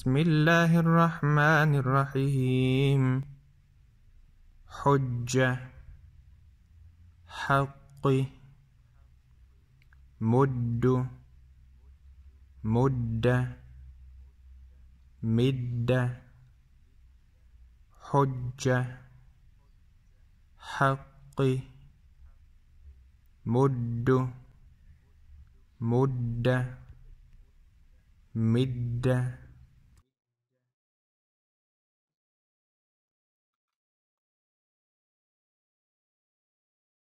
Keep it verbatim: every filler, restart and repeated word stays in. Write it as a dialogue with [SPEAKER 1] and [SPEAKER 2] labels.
[SPEAKER 1] بسم الله الرحمن الرحيم. حجة، حق، مد، مد، مد، حجة، حق، مد، مد، مد